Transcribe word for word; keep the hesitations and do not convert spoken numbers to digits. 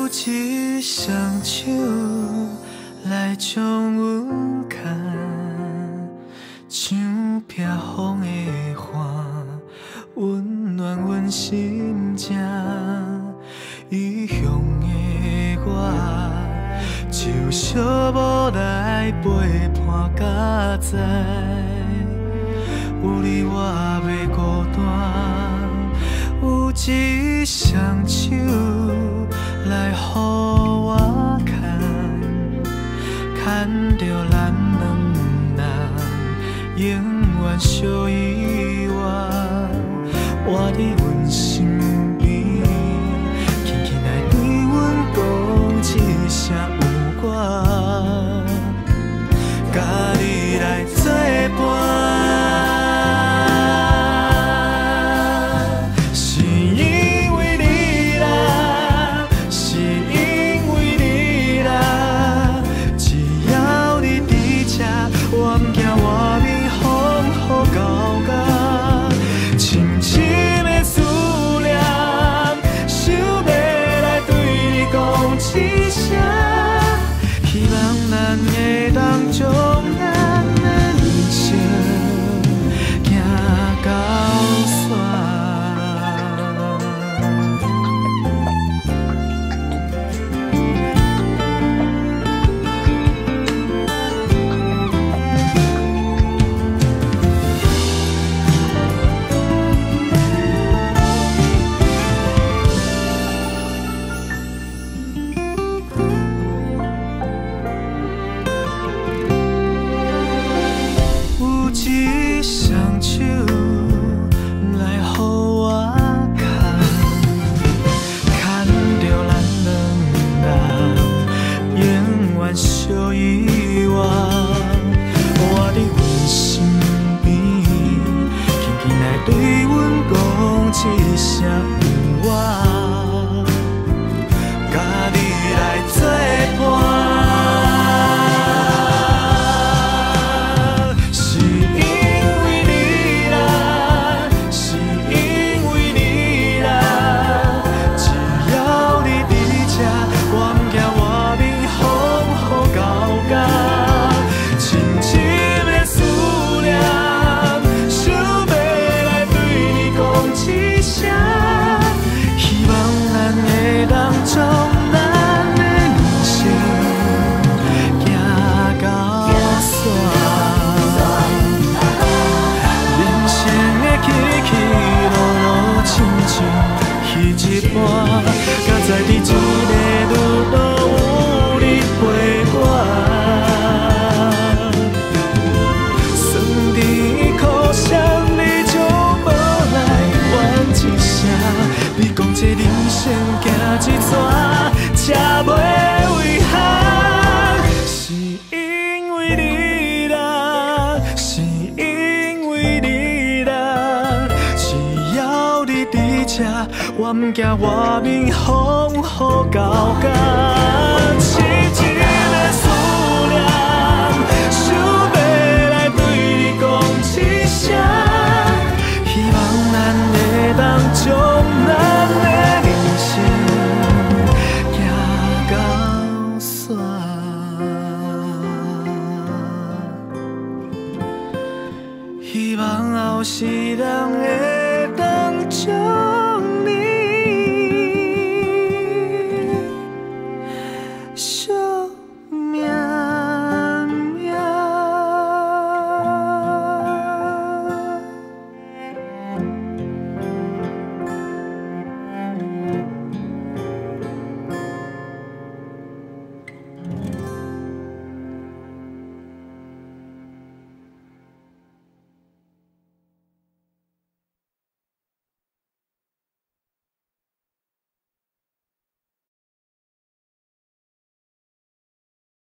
一双手来将阮牵，像避风的花，温暖阮心情。异乡的我，就小无来陪伴到知，有你我袂孤单，有一双手来予我牵，牵着咱两人永远相依偎，活伫阮身边，轻轻来对阮讲一声有我，甲你来作伴。将咱的人生行到煞。一双手来予我牵，牵着咱两人永远相依偎，活伫阮身边，轻轻来对阮讲一声有我，甲你来作伴。敢在伫一个路途有你陪我，酸甜苦涩你就无来怨一声。你讲这人生行一逝，才袂遗憾，是因为你啦，是因为你啦，只要你伫这。我毋惊外面风雨交加，深深的思念，想要来对你讲一声，希望咱会当将。